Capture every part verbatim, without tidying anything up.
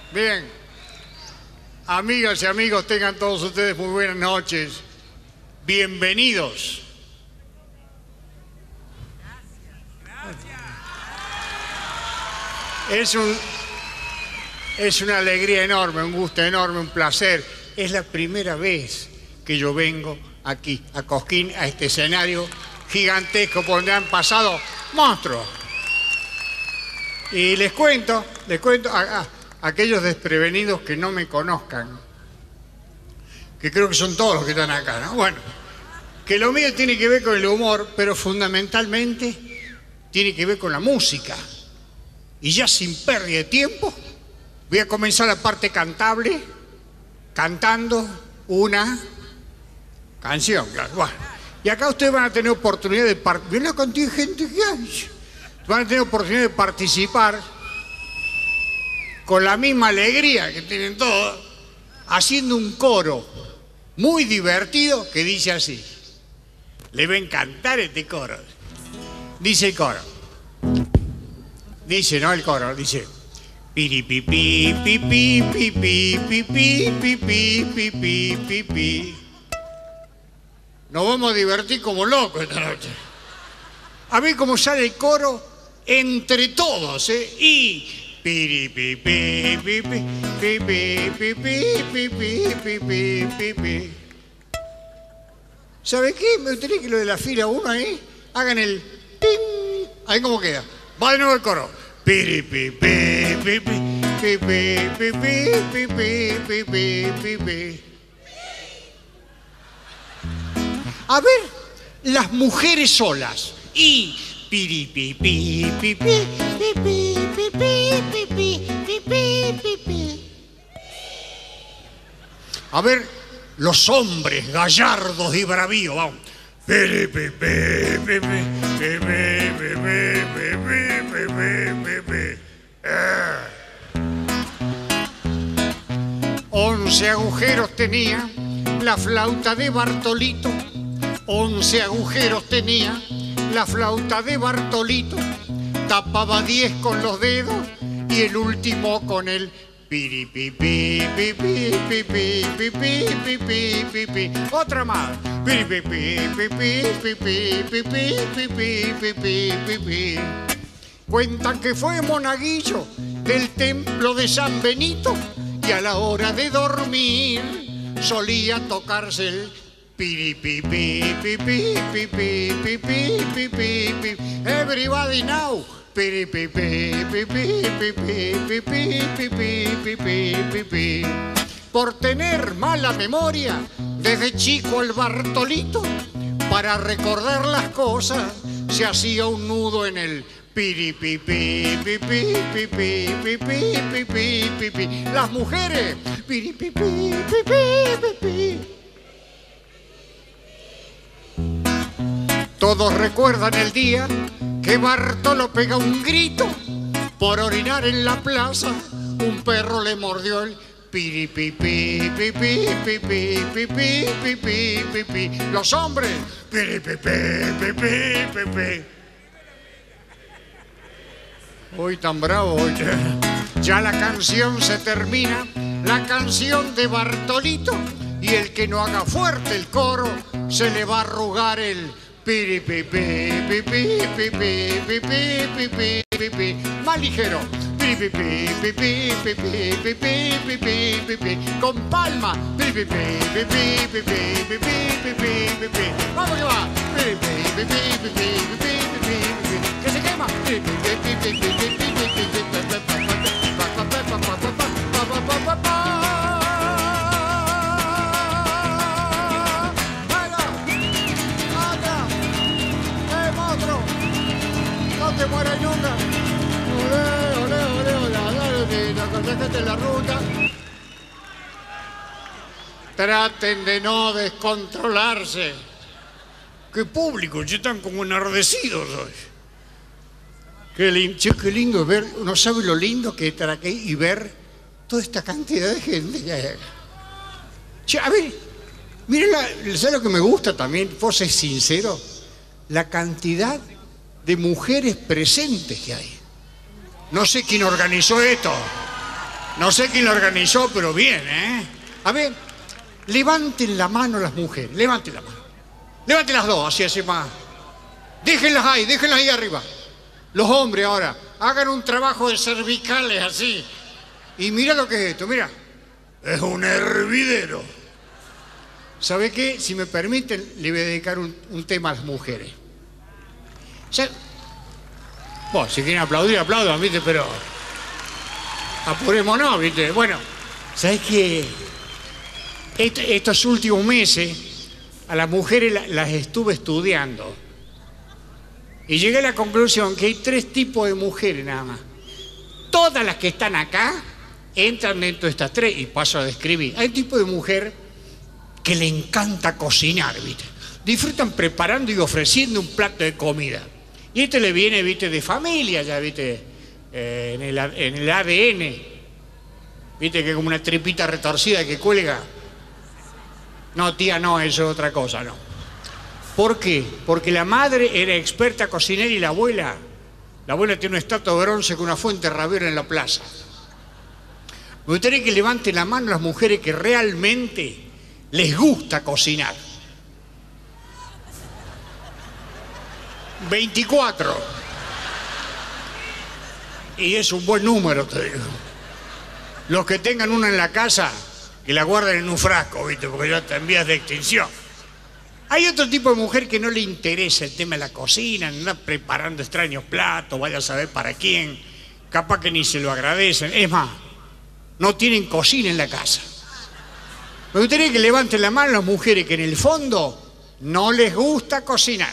Bien. Amigas y amigos, tengan todos ustedes muy buenas noches. Bienvenidos. Es un, es una alegría enorme, un gusto enorme, un placer. Es la primera vez que yo vengo aquí, a Cosquín, a este escenario gigantesco por donde han pasado monstruos. Y les cuento, les cuento a, a, a aquellos desprevenidos que no me conozcan, que creo que son todos los que están acá, ¿no? Bueno, que lo mío tiene que ver con el humor, pero fundamentalmente tiene que ver con la música. Y ya sin pérdida de tiempo, voy a comenzar la parte cantable, cantando una canción, claro. Bueno, y acá ustedes van a tener oportunidad de participar. ¿Ven la cantidad de gente que hay? Van a tener oportunidad de participar con la misma alegría que tienen todos, haciendo un coro muy divertido que dice así. Les va a encantar este coro. Dice el coro. Dice, ¿no? El coro, dice. Piripipi, pipi, pipi, pipi, pipi, pipi, pipi. Nos vamos a divertir como locos esta noche. A ver cómo sale el coro entre todos, ¿eh? Y piripipi, pipi, pipi, pipi, pipi, pipi, pipi. ¿Sabe qué? Me gustaría que lo de la fila uno ahí hagan el ting. Ahí cómo queda. Va de nuevo el coro. Piripipi, pipi, pipi, pipi, pipi, pipi, pipi. A ver, las mujeres solas. Y piripipi, pipi, pipi, pipi, pipi, pipi, pipi. A ver, los hombres gallardos y bravíos, vamos. Piripipi, pipi, pipi, pipi, pipi, pipi. Once agujeros tenía la flauta de Bartolito. Once agujeros tenía la flauta de Bartolito. Tapaba diez con los dedos y el último con el piripipi, pipi, pipi, pipi, pipi, pipi. Otra más. Piripipi, pipi, pipi, pipi, pipi, pipi, pipi. Cuentan que fue monaguillo del templo de San Benito y a la hora de dormir solía tocarse el piripipi, pipi, pipi, pipi, pipi, pipi. Everybody now. Piripipi, pipi, pipi, pipi, pipi, pipi, pipi. Por tener mala memoria, desde chico el Bartolito, para recordar las cosas, se hacía un nudo en el piripipi, pipi, pipi, pipi, pipi, pipi. Las mujeres, piripipi, pipi, pipi. Todos recuerdan el día que Bartolo pega un grito por orinar en la plaza. Un perro le mordió el piripipi, pipi, pipi, pipi, pipi, pipi. Los hombres, piripipi, pipi, pipi. Hoy tan bravo, hoy. Ya la canción se termina, la canción de Bartolito, y el que no haga fuerte el coro se le va a arrugar el piripipi, pipi, pipi, pipi, pipi, pipi. Más ligero. Pipipi, pipi, pipi, pipi, pipi, pipi. Con palma. Pipipi, pipi, pipi, pipi, pipi, pipi. Vamos que va. Pipipi, pipi, pipi, pipi, pipi. Que se quema. Pipipi, pipi, pipi, pipi, pipi. No te mueras nunca. Olé, olé, olé, olé, olé, la ruta. Traten de no descontrolarse. Qué público, ya están como enardecidos hoy. Qué lindo, che, qué lindo ver, uno sabe lo lindo que es estar aquí y ver toda esta cantidad de gente que hay acá. Che, a ver, miren, ¿sabes lo que me gusta también? Vos ser sincero, la cantidad de mujeres presentes que hay. No sé quién organizó esto. No sé quién lo organizó, pero bien, ¿eh? A ver, levanten la mano las mujeres, levanten la mano. Levanten las dos, así, así más. Déjenlas ahí, déjenlas ahí arriba. Los hombres ahora, hagan un trabajo de cervicales así. Y mira lo que es esto, mira. Es un hervidero. ¿Sabe qué? Si me permiten, le voy a dedicar un, un tema a las mujeres. ¿Sabe? Bueno, si quieren aplaudir, aplaudan, ¿viste? Pero apurémonos, ¿viste? Bueno, ¿sabes qué? Est estos últimos meses a las mujeres la, las estuve estudiando y llegué a la conclusión que hay tres tipos de mujeres nada más. Todas las que están acá entran dentro de estas tres y paso a describir. Hay un tipo de mujer que le encanta cocinar, ¿viste? Disfrutan preparando y ofreciendo un plato de comida. Y este le viene, ¿viste? De familia ya, ¿viste? Eh, en, el, en el A D N. ¿Viste? Que es como una tripita retorcida que cuelga. No, tía, no, eso es otra cosa, no. ¿Por qué? Porque la madre era experta cocinera y la abuela, la abuela tiene una estatua de bronce con una fuente rabiera en la plaza. Me gustaría que levanten la mano las mujeres que realmente les gusta cocinar. veinticuatro. Y es un buen número, te digo. Los que tengan una en la casa, que la guarden en un frasco, ¿viste? Porque ya está en vías de extinción. Hay otro tipo de mujer que no le interesa el tema de la cocina, anda preparando extraños platos, vaya a saber para quién, capaz que ni se lo agradecen. Es más, no tienen cocina en la casa. Me gustaría que levanten la mano las mujeres que en el fondo no les gusta cocinar.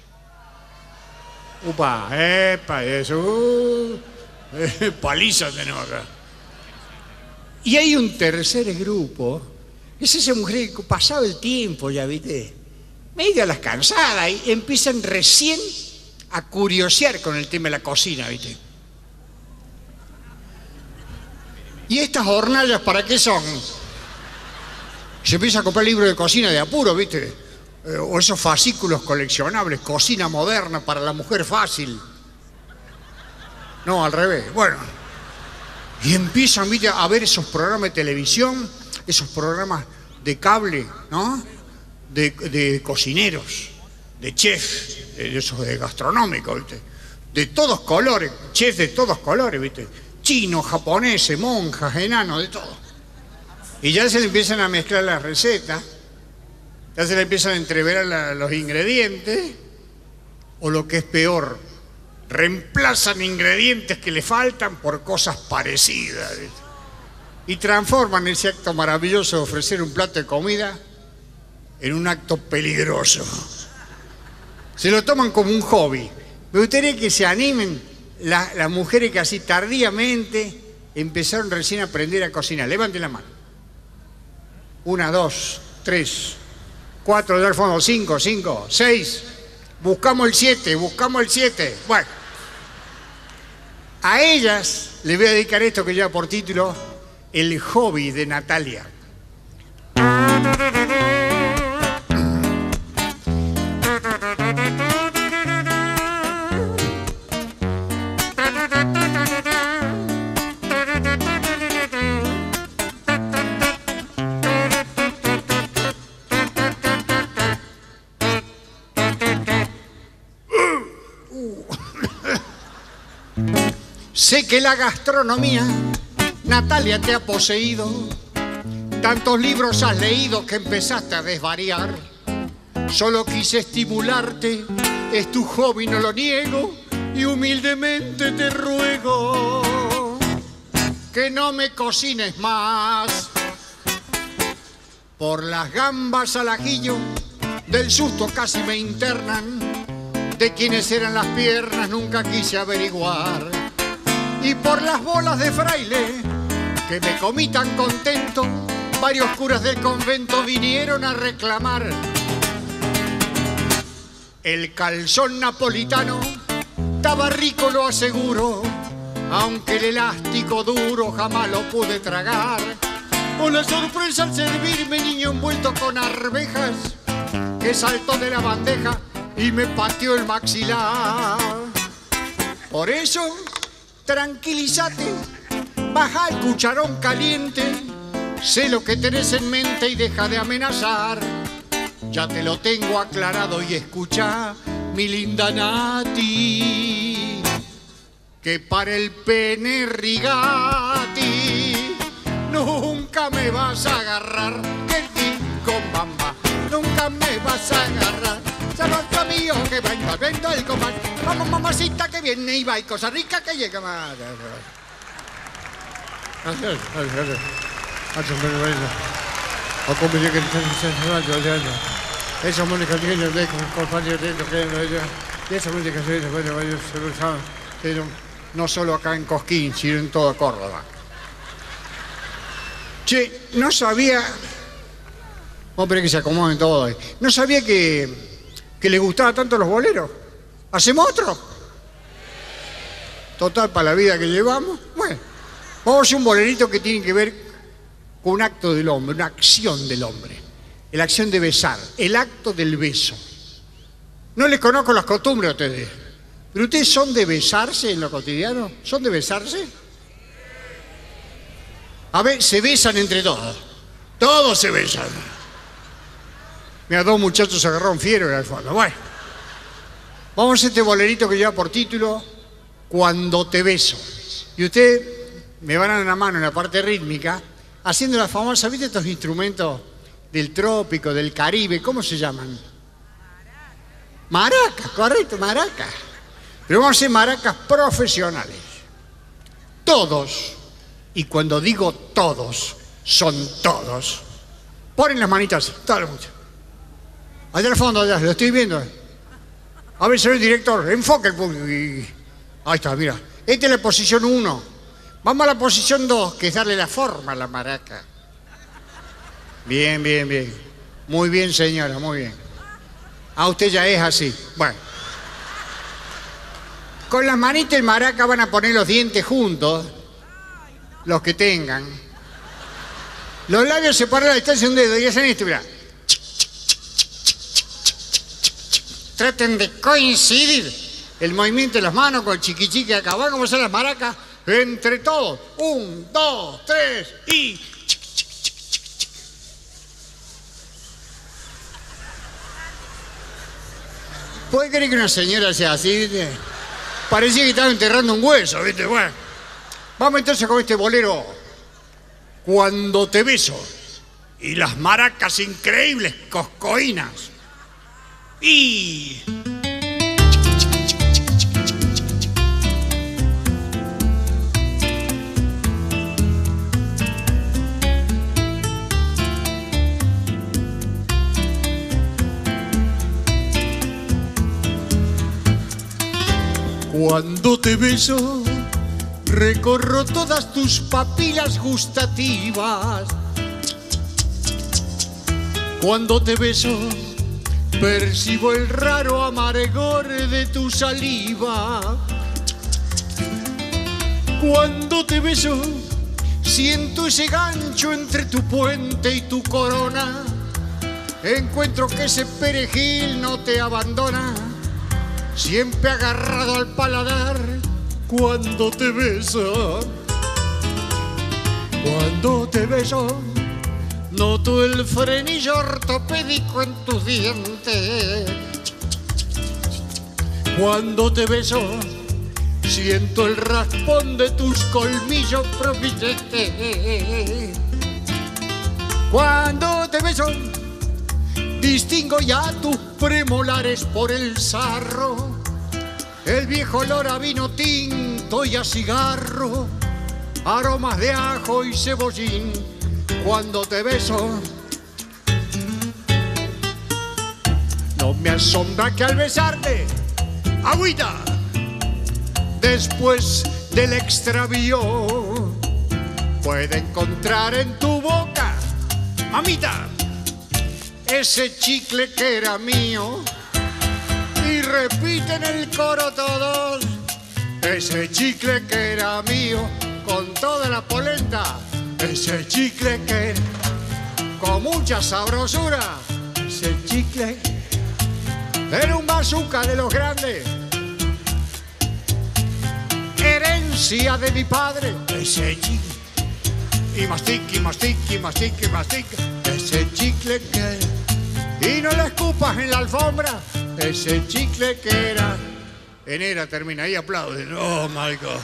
Upa, epa, eso, uh, eh, paliza tenemos acá. Y hay un tercer grupo, es esa mujer que pasado el tiempo ya, ¿viste? Medio a las cansadas y empiezan recién a curiosear con el tema de la cocina, ¿viste? ¿Y estas hornallas para qué son? Se empieza a comprar libros de cocina de apuro, ¿viste? Eh, o esos fascículos coleccionables, cocina moderna para la mujer fácil. No, al revés. Bueno. Y empiezan, ¿viste? A ver esos programas de televisión, esos programas de cable, ¿no? De, de cocineros, de chefs, de esos de gastronómicos, ¿viste? De todos colores, chefs de todos colores, ¿viste? Chinos, japoneses, monjas, enanos, de todo. Y ya se le empiezan a mezclar las recetas, ya se le empiezan a entreverar la, los ingredientes, o lo que es peor, reemplazan ingredientes que le faltan por cosas parecidas, ¿viste? Y transforman ese acto maravilloso de ofrecer un plato de comida en un acto peligroso. Se lo toman como un hobby. Me gustaría que se animen las, las mujeres que así tardíamente empezaron recién a aprender a cocinar. Levanten la mano. Una, dos, tres, cuatro, del fondo, cinco, cinco, seis. Buscamos el siete, buscamos el siete. Bueno, a ellas les voy a dedicar esto que lleva por título El hobby de Natalia. Sé que la gastronomía, Natalia, te ha poseído. Tantos libros has leído que empezaste a desvariar. Solo quise estimularte, es tu hobby, no lo niego. Y humildemente te ruego que no me cocines más. Por las gambas al ajillo, del susto casi me internan. De quiénes eran las piernas nunca quise averiguar. Y por las bolas de fraile, que me comí tan contento, varios curas del convento vinieron a reclamar. El calzón napolitano estaba rico, lo aseguro, aunque el elástico duro jamás lo pude tragar. O la sorpresa al servirme niño envuelto con arvejas, que saltó de la bandeja y me pateó el maxilar. Por eso, tranquilízate, Baja el cucharón caliente, sé lo que tenés en mente y deja de amenazar. Ya te lo tengo aclarado y escucha, mi linda Nati, que para el pene rigati nunca me vas a agarrar, que digo mamá, nunca me vas a agarrar. Sabor mío que va invadiendo el comal. Vamos mamacita que viene y va y cosa rica que llega más. Gracias, gracias. Esa música tiene de compañeros de que y esa música se ve no solo acá en Cosquín, sino en toda Córdoba. Che, no sabía. Vamos a esperar que se acomoden todo ahí. No sabía que, que les gustaba tanto los boleros. ¿Hacemos otro? Total, para la vida que llevamos. Bueno, vamos a hacer un bolerito que tiene que ver con un acto del hombre, una acción del hombre. La acción de besar, el acto del beso. No les conozco las costumbres a ustedes, pero ustedes son de besarse en lo cotidiano. ¿Son de besarse? A ver, se besan entre todos. Todos se besan. Mira, dos muchachos se agarraron fieros al fondo. Bueno, vamos a hacer este bolerito que lleva por título Cuando te beso. Y ustedes me van a dar una mano en la parte rítmica, haciendo la famosa, ¿viste estos instrumentos del trópico, del Caribe? ¿Cómo se llaman? Maracas, correcto, maracas. Pero vamos a hacer maracas profesionales. Todos, y cuando digo todos, son todos. Ponen las manitas, todas las muchachas. Allá al fondo, allá, lo estoy viendo. A ver, señor director, enfoque el público. Y... ahí está, mira. Esta es la posición uno. Vamos a la posición dos, que es darle la forma a la maraca. Bien, bien, bien. Muy bien, señora, muy bien. Ah, usted ya es así. Bueno. Con las manitas y maraca van a poner los dientes juntos, los que tengan. Los labios separan a la distancia de un dedo y hacen esto, mirá. Traten de coincidir el movimiento de las manos con el chiquichique acá. ¿Van cómo son las maracas? Entre todos. Un, dos, tres y... ¿Puede creer que una señora sea así, viste? Parecía que estaba enterrando un hueso, viste. Bueno, vamos entonces con este bolero. Cuando te beso. Y las maracas increíbles, coscoínas. Y... Cuando te beso, recorro todas tus papilas gustativas. Cuando te beso, percibo el raro amargor de tu saliva. Cuando te beso, siento ese gancho entre tu puente y tu corona. Encuentro que ese perejil no te abandona, siempre agarrado al paladar. Cuando te beso, cuando te beso, noto el frenillo ortopédico en tus dientes. Cuando te beso, siento el raspón de tus colmillos prominentes. Cuando te beso, distingo ya tus premolares por el sarro, el viejo olor a vino tinto y a cigarro, aromas de ajo y cebollín. Cuando te beso, no me asombra que al besarte, agüita, después del extravío, pueda encontrar en tu boca, mamita, ese chicle que era mío. Y repiten el coro todos, ese chicle que era mío, con toda la polenta. Ese chicle que era, con mucha sabrosura, ese chicle era un bazooka de los grandes. Herencia hacía de mi padre ese chicle. Y mastique, mastique, mastique, mastique, ese chicle que era. Y no le escupas en la alfombra, ese chicle que era. Enera termina, ahí aplauden. Oh my God.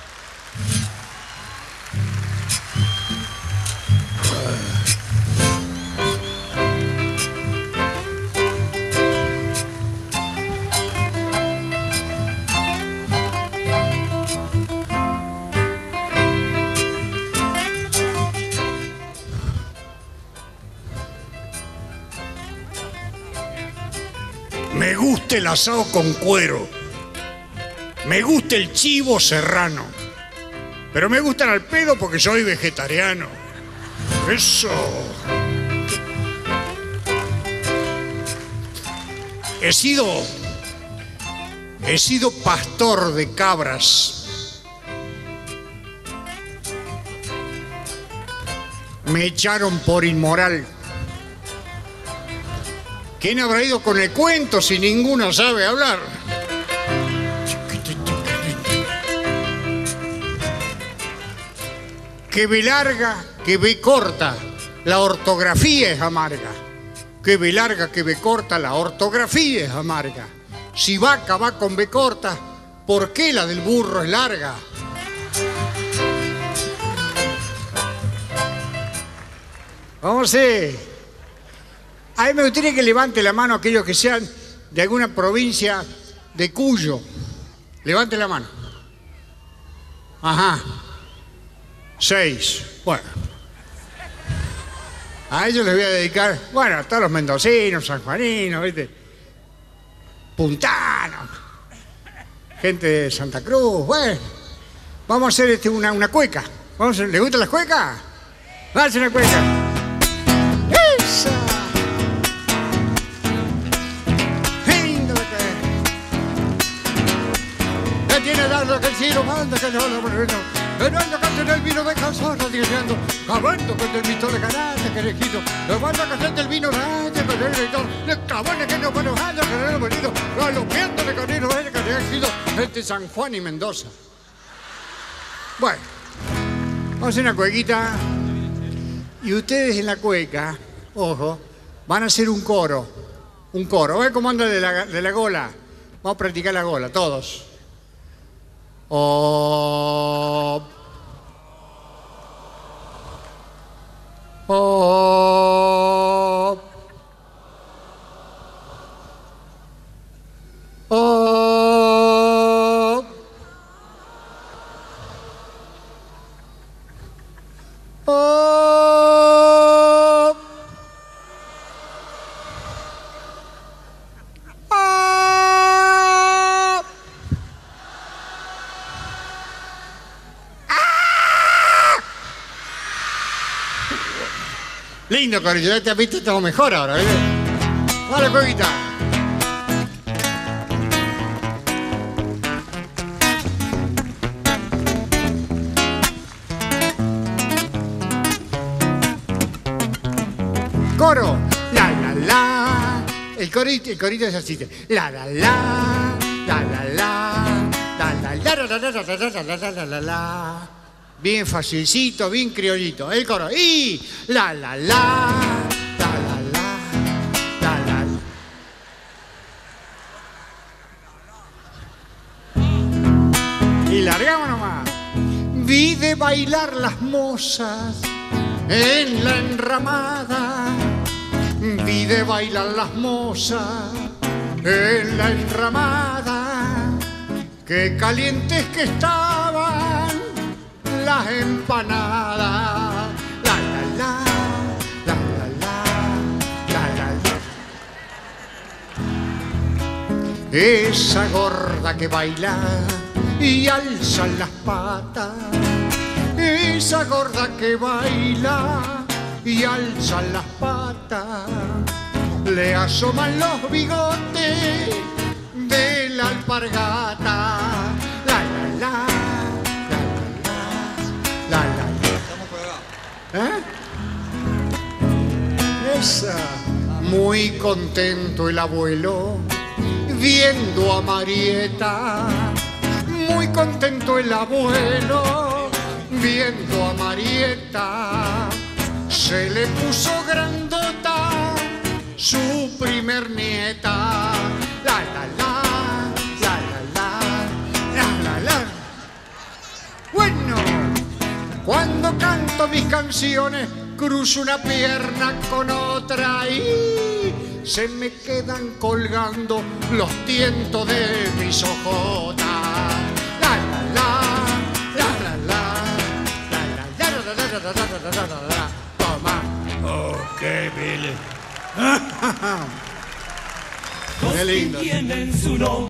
Me gusta el asado con cuero, me gusta el chivo serrano, pero me gustan al pedo porque soy vegetariano. Eso. He sido, he sido pastor de cabras. Me echaron por inmoral. ¿Quién habrá ido con el cuento si ninguno sabe hablar? Que ve larga, que ve corta, la ortografía es amarga. Que ve larga, que ve corta, la ortografía es amarga. Si vaca va con B corta, ¿por qué la del burro es larga? Vamos a ver. A mí me gustaría que levante la mano aquellos que sean de alguna provincia de Cuyo. Levante la mano. Ajá. Seis. Bueno. A ellos les voy a dedicar, bueno, a todos los mendocinos, sanjuaninos, ¿viste? Puntanos. Gente de Santa Cruz. Bueno. Vamos a hacer este, una, una cueca. Vamos a hacer, ¿les gustan las cuecas? Vamos a hacer una cueca. ¡Esa! Tiene dado que el cielo manda que no lo bueno. Fernando canta en el vino de Casona, diciendo, acabando con el visto de Carate, que elegido. Lo manda a cantar del vino grande, con el editor. De cabones que no bueno, anda, que no lo venido. Galopeando de canino, que le ha sido entre San Juan y Mendoza. Bueno, vamos a hacer una cuequita. Y ustedes en la cueca, ojo, van a hacer un coro. Un coro. A ver cómo anda de la, de la gola. Vamos a practicar la gola, todos. Oh, oh, oh, oh, lindo, Corillo, ya te has visto, estamos mejor ahora, ¿verdad? Vale, cuequita. Coro. La, la, la. El corito, el corito es así. La, la, la. La, la, la. La, la, la, la, la, la, la, la, la, la, la, la. Bien facilito, bien criollito. El coro. Y la, la, la, la, la, la, la, la. Y largamos nomás. Vi de bailar las mozas en la enramada. Vi de bailar las mozas en la enramada. Qué calientes que estaban las empanadas. La, la, la, la, la, la, la, la. Esa gorda que baila y alza las patas. Esa gorda que baila y alza las patas. Le asoman los bigotes de la alpargata. La, la, la. La, la, la. ¿Eh? Esa. Muy contento el abuelo viendo a Marieta. Muy contento contento el abuelo, viendo a Marieta, se le puso grandota su primer nieta. La la la, la la la, la la la. Bueno, cuando canto mis canciones cruzo una pierna con otra y se me quedan colgando los tientos de mis ojotas. La la la, la la la, la la la la la la la la la. Toma. Oh, qué Billy. Qué lindo. Tienen su nombre.